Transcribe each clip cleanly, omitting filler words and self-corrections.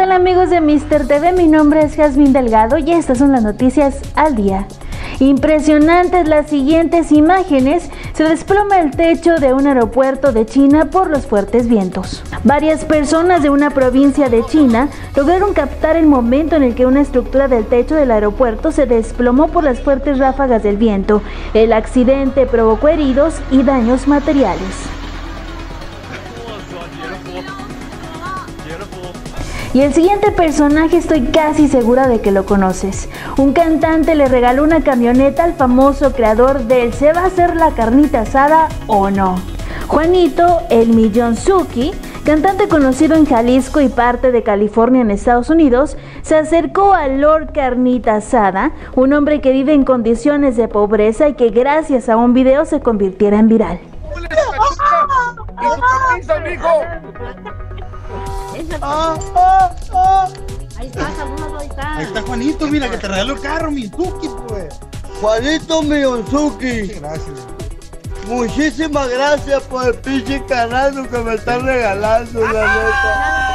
tal amigos de Mr. TV? Mi nombre es Jazmín Delgado y estas son las noticias al día. Impresionantes las siguientes imágenes. Se desploma el techo de un aeropuerto de China por los fuertes vientos. Varias personas de una provincia de China lograron captar el momento en el que una estructura del techo del aeropuerto se desplomó por las fuertes ráfagas del viento. El accidente provocó heridos y daños materiales. Y el siguiente personaje estoy casi segura de que lo conoces. Un cantante le regaló una camioneta al famoso creador del ¿se va a hacer la carnita asada o no? Juanito el Millonzuki, cantante conocido en Jalisco y parte de California en Estados Unidos, se acercó a Lord Carnita Asada, un hombre que vive en condiciones de pobreza y que gracias a un video se convirtiera en viral. Ahí está, saludos, ahí está. Ahí está Juanito, mira que te regaló el carro, Millonzuki, pues. Juanito Millonzuki. Gracias. Muchísimas gracias por el pinche canal que me están regalando, la neta.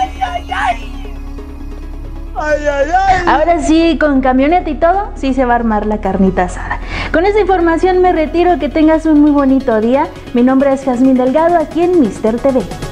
Ay. Ahora sí, con camioneta y todo, sí se va a armar la carnita asada. Con esta información me retiro, que tengas un muy bonito día. Mi nombre es Jazmín Delgado, aquí en Mr. TV.